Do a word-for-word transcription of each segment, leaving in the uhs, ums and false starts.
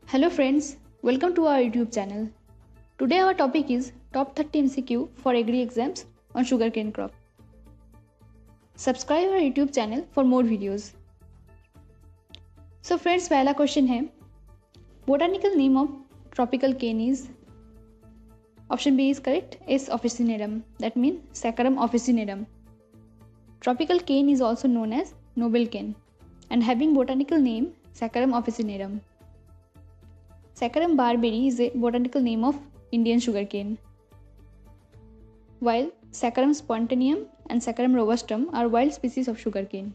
Hello friends, welcome to our YouTube channel. Today our topic is top thirty M C Q for agri exams on sugarcane crop. Subscribe our YouTube channel for more videos. So friends, पहला question है botanical name of tropical cane is option B is correct, S. officinarum, that means Saccharum officinarum. Tropical cane is also known as noble cane and having botanical name Saccharum officinarum. Saccharum barberry is a botanical name of Indian sugarcane, while Saccharum spontaneum and Saccharum robustum are wild species of sugarcane.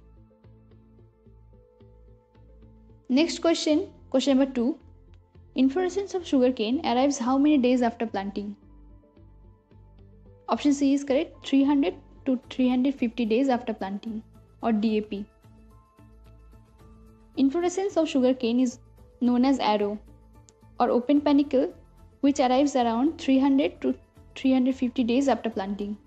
Next question, question number two. Inflorescence of sugarcane arrives how many days after planting? Option C is correct, three hundred to three hundred fifty days after planting, or D A P. Inflorescence of sugarcane is known as arrow or open panicle, which arrives around three hundred to three hundred fifty days after planting.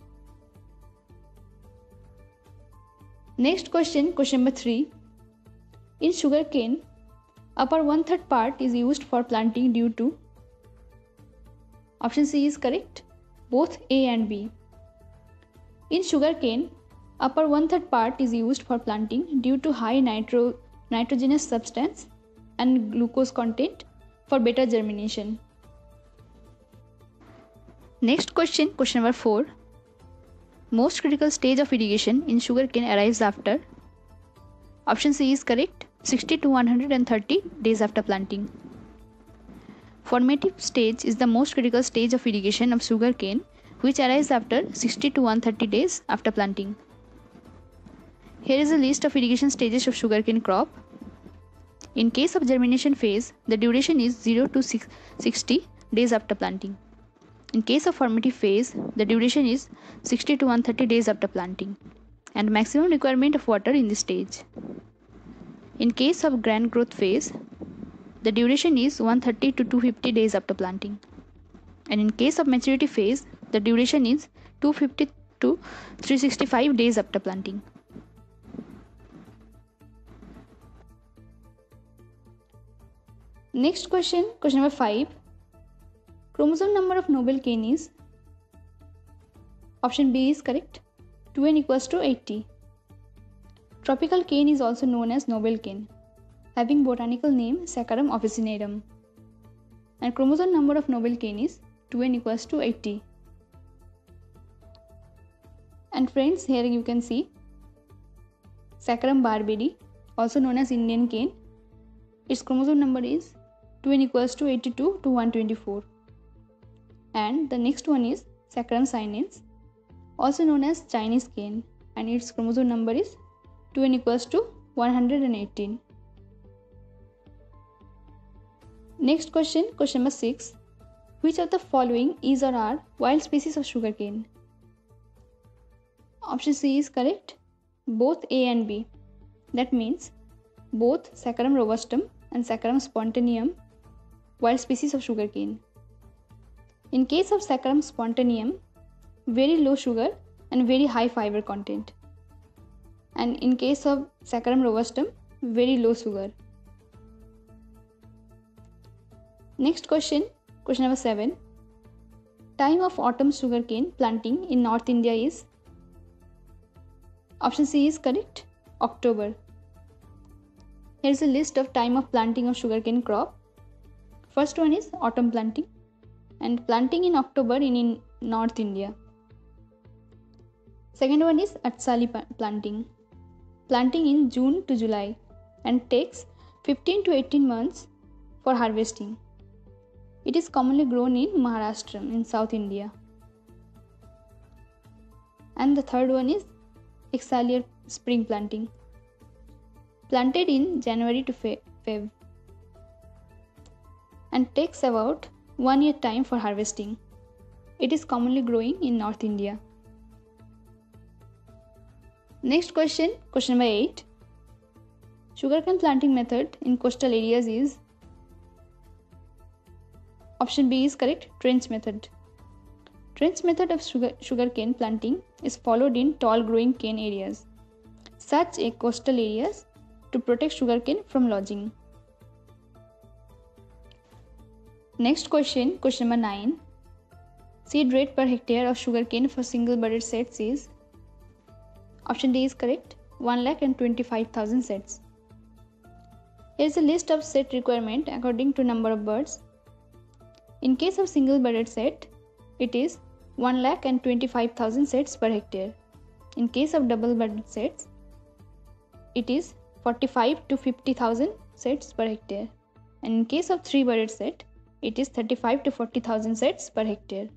Next question, question number three. In sugarcane, upper one-third part is used for planting due to option C is correct, both A and B. In sugarcane, upper one-third part is used for planting due to high nitro, nitrogenous substance and glucose content for better germination. Next question, question number four. Most critical stage of irrigation in sugarcane arrives after option C is correct, sixty to one hundred thirty days after planting. Formative stage is the most critical stage of irrigation of sugarcane, which arrives after sixty to one hundred thirty days after planting. Here is a list of irrigation stages of sugarcane crop. In case of germination phase, the duration is zero to sixty days after planting. In case of formative phase, the duration is sixty to one hundred thirty days after planting, and maximum requirement of water in this stage. In case of grand growth phase, the duration is one hundred thirty to two hundred fifty days after planting, and in case of maturity phase, the duration is two hundred fifty to three hundred sixty-five days after planting. Next question, question number five. Chromosome number of noble cane is option B is correct, two n equals to eighty. Tropical cane is also known as noble cane, having botanical name Saccharum officinarum, and chromosome number of noble cane is two n equals to eighty. And friends, here you can see Saccharum barberry, also known as Indian cane. Its chromosome number is two n equals to eighty-two to one hundred twenty-four. And the next one is Saccharum sinensis, also known as Chinese cane, and its chromosome number is two n equals to one hundred eighteen. Next question, question number six. Which of the following is or are wild species of sugarcane? Option C is correct, both A and B. That means both Saccharum robustum and Saccharum spontaneum wild species of sugarcane. In case of Saccharum spontaneum, very low sugar and very high fiber content, and in case of Saccharum robustum, very low sugar. Next question, question number seven. Time of autumn sugarcane planting in North India is option C is correct, October. Here is a list of time of planting of sugarcane crop. First one is autumn planting, and planting in October in, in North India. Second one is Atsali planting, planting in June to July, and takes fifteen to eighteen months for harvesting. It is commonly grown in Maharashtra in South India. And the third one is Exalier spring planting, planted in January to Feb, and takes about one year time for harvesting. It is commonly growing in North India. Next question, question number eight. Sugarcane planting method in coastal areas is option B is correct, trench method. Trench method of sugar, sugarcane planting is followed in tall growing cane areas, such as coastal areas, to protect sugarcane from lodging. Next question, question number nine. Seed rate per hectare of sugarcane for single budded sets is, option D is correct, one lakh and twenty-five thousand sets. Here is a list of set requirement according to number of birds. In case of single budded set, it is one lakh and twenty-five thousand sets per hectare. In case of double budded sets, it is forty-five to fifty thousand sets per hectare. And in case of three budded set, it is thirty-five to forty thousand sets per hectare.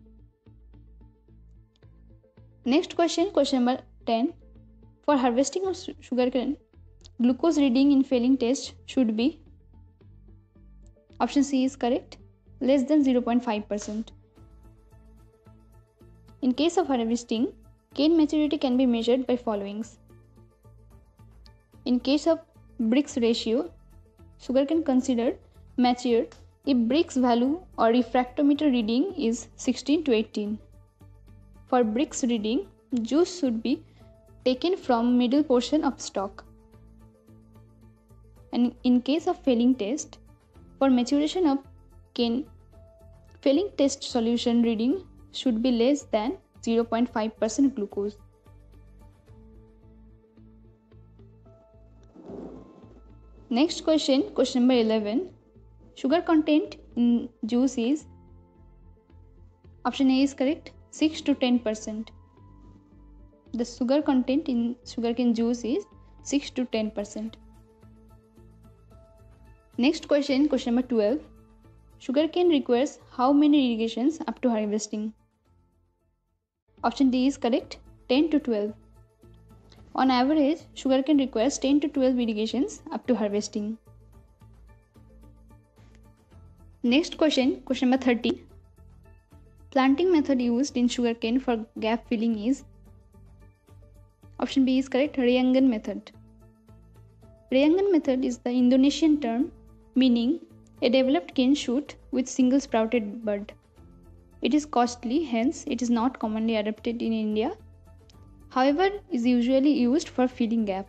Next question, question number ten. For harvesting of sugarcane, glucose reading in failing test should be, option C is correct, less than zero point five percent. In case of harvesting, cane maturity can be measured by followings. In case of Brix ratio, sugarcane considered mature if Brix value or refractometer reading is sixteen to eighteen. For Brix reading, juice should be taken from middle portion of stalk. And in case of failing test, for maturation of cane, failing test solution reading should be less than zero point five percent glucose. Next question, question number eleven. Sugar content in juice is, option A is correct, six to ten percent. The sugar content in sugarcane juice is six to ten percent. Next question, question number twelve. Sugarcane requires how many irrigations up to harvesting? Option D is correct, ten to twelve. On average, sugarcane requires ten to twelve irrigations up to harvesting. Next question, question number thirteen. Planting method used in sugarcane for gap filling is, option B is correct, Rayangan method. Rayangan method is the Indonesian term meaning a developed cane shoot with single sprouted bud. It is costly, hence it is not commonly adopted in India. However, is usually used for filling gap.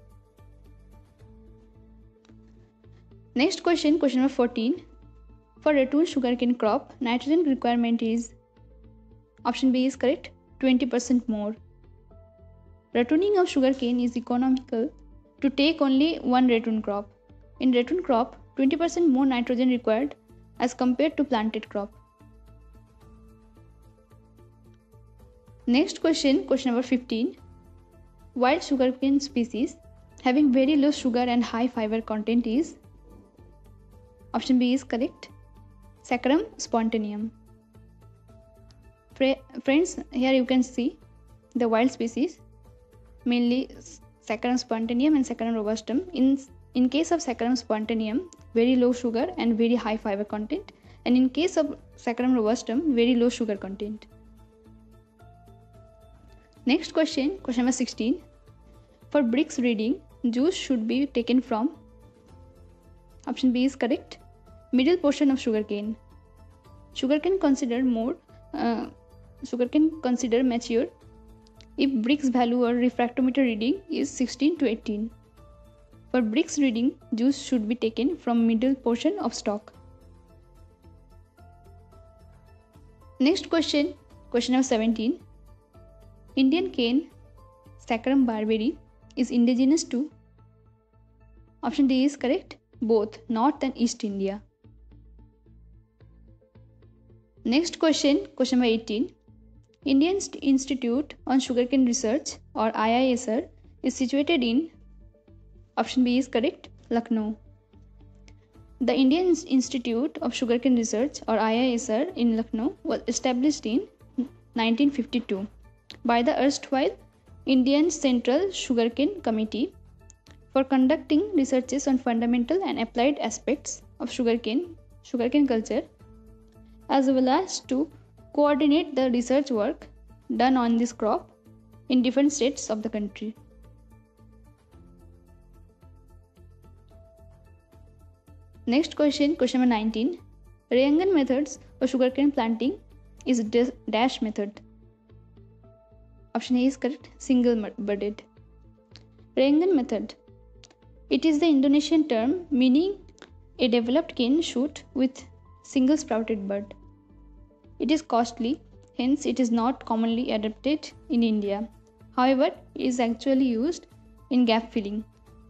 Next question, question number fourteen. For ratoon sugarcane crop, nitrogen requirement is, option B is correct, twenty percent more. Ratooning of sugarcane is economical to take only one ratoon crop. In ratoon crop, twenty percent more nitrogen required as compared to planted crop. Next question, question number fifteen. Wild sugarcane species having very low sugar and high fiber content is, option B is correct, Saccharum spontaneum. Friends, here you can see the wild species, mainly Saccharum spontaneum and Saccharum robustum. In, in case of Saccharum spontaneum, very low sugar and very high fiber content, and in case of Saccharum robustum, very low sugar content. Next question, question number sixteen. For Brix reading, juice should be taken from, option B is correct, middle portion of sugarcane. Sugarcane considered more, uh, sugarcane considered mature if Brix value or refractometer reading is sixteen to eighteen. For Brix reading, juice should be taken from middle portion of stalk. Next question, question number seventeen. Indian cane, Saccharum barberi, is indigenous to, option D is correct, both North and East India. Next question, question number eighteen. Indian Institute on Sugarcane Research or I I S R is situated in, option B is correct, Lucknow. The Indian Institute of Sugarcane Research or I I S R in Lucknow was established in nineteen fifty-two by the erstwhile Indian Central Sugarcane Committee for conducting researches on fundamental and applied aspects of sugarcane, sugarcane culture, as well as to coordinate the research work done on this crop in different states of the country. Next question, question number nineteen. Rayangan methods of sugarcane planting is dash method. Option A is correct, single budded. Rayangan method. It is the Indonesian term meaning a developed cane shoot with single sprouted bud. It is costly, hence it is not commonly adopted in India. However, it is actually used in gap filling.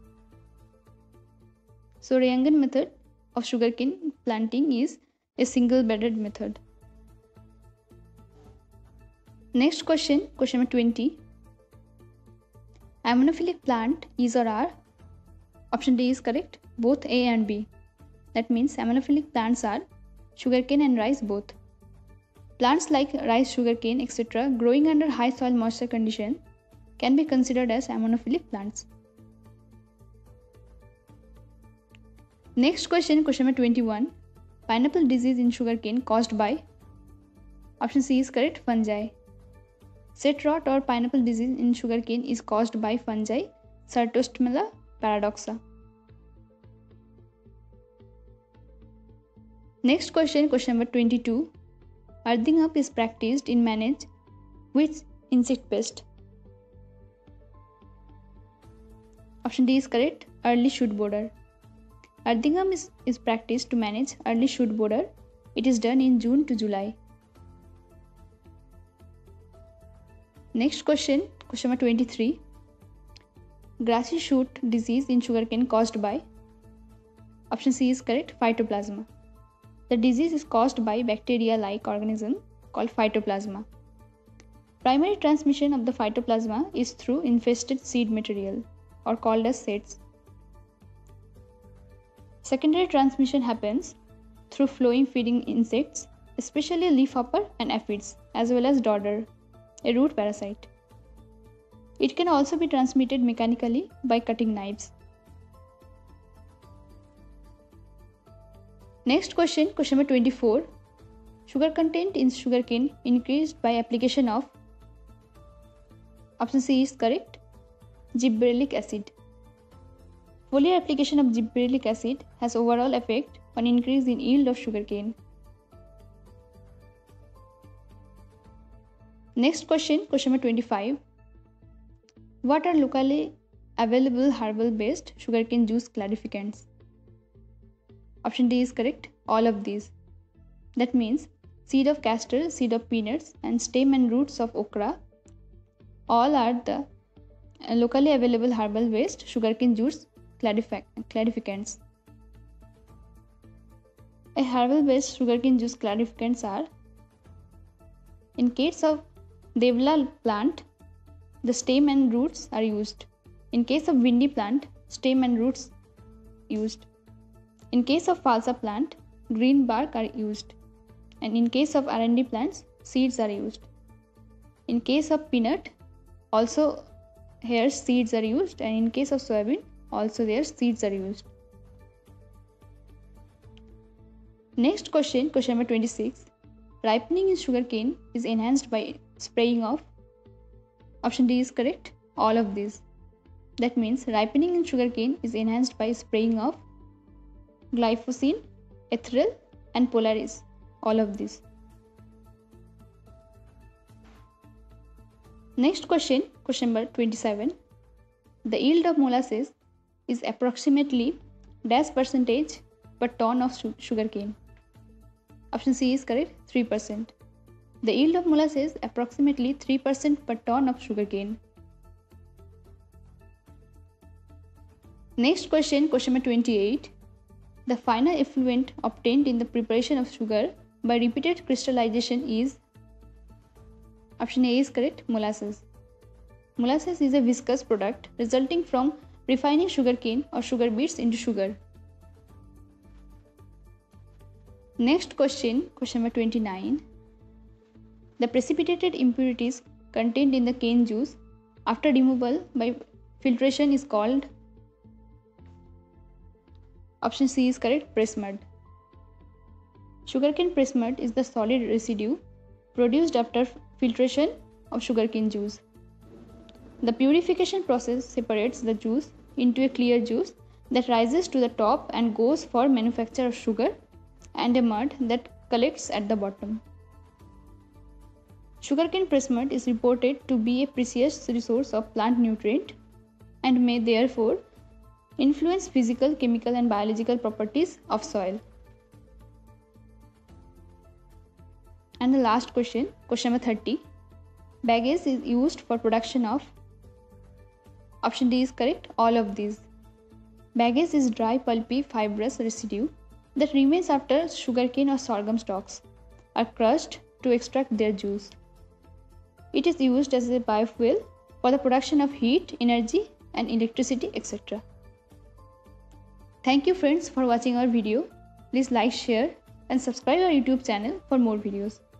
So Rayangan method of sugarcane planting is a single bedded method. Next question, question number twenty. Ammonophilic plant is or are? Option D is correct, both A and B. That means ammonophilic plants are sugarcane and rice both. Plants like rice, sugarcane, et cetera growing under high soil moisture condition can be considered as ammonophilic plants. Next question, question number twenty-one. Pineapple disease in sugarcane caused by? Option C is correct, fungi. Set rot or pineapple disease in sugarcane is caused by fungi Certostemella paradoxa. Next question, question number twenty-two. Earthing up is practiced in manage which insect pest? Option D is correct, early shoot border. Earthing up is, is practiced to manage early shoot border. It is done in June to July. Next question, question number twenty-three. Grassy shoot disease in sugarcane caused by? Option C is correct, phytoplasma. The disease is caused by bacteria-like organism called phytoplasma. Primary transmission of the phytoplasma is through infested seed material or called as seeds. Secondary transmission happens through flowing feeding insects, especially leafhopper and aphids, as well as dodder, a root parasite. It can also be transmitted mechanically by cutting knives. Next question, question number twenty-four. Sugar content in sugarcane increased by application of? Option C is correct, gibberellic acid. Foliar application of gibberellic acid has overall effect on increase in yield of sugarcane. Next question, question number twenty-five. What are locally available herbal based sugarcane juice clarificants? Option D is correct, all of these. That means seed of castor, seed of peanuts and stem and roots of okra all are the locally available herbal based sugarcane juice clarificants. A herbal based sugarcane juice clarificants are: in case of Devla plant, the stem and roots are used. In case of Vindi plant, stem and roots used. In case of Falsa plant, green bark are used. And in case of R and D plants, seeds are used. In case of peanut, also here seeds are used, and in case of soybean, also their seeds are used. Next question, question number twenty-six. Ripening in sugarcane is enhanced by spraying of? Option D is correct, all of these. That means ripening in sugarcane is enhanced by spraying of glyphosine, ethyl and polaris, all of these. Next question, question number twenty-seven. The yield of molasses is approximately dash percentage per ton of sugarcane. Option C is correct, three percent. The yield of molasses is approximately three percent per ton of sugarcane. Next question, question number twenty-eight. The final effluent obtained in the preparation of sugar by repeated crystallization is? Option A is correct, molasses. Molasses is a viscous product resulting from refining sugarcane or sugar beets into sugar. Next question, question number twenty-nine. The precipitated impurities contained in the cane juice after removal by filtration is called? Option C is correct, press mud. Sugarcane press mud is the solid residue produced after filtration of sugarcane juice. The purification process separates the juice into a clear juice that rises to the top and goes for manufacture of sugar, and a mud that collects at the bottom. Sugarcane press mud is reported to be a precious resource of plant nutrient and may therefore influence physical, chemical and biological properties of soil. And the last question, question number thirty. Bagasse is used for production of. Option D is correct, all of these. Bagasse is dry, pulpy, fibrous residue that remains after sugarcane or sorghum stalks are crushed to extract their juice. It is used as a biofuel for the production of heat, energy, and electricity, et cetera. Thank you friends for watching our video. Please like, share, and subscribe our YouTube channel for more videos.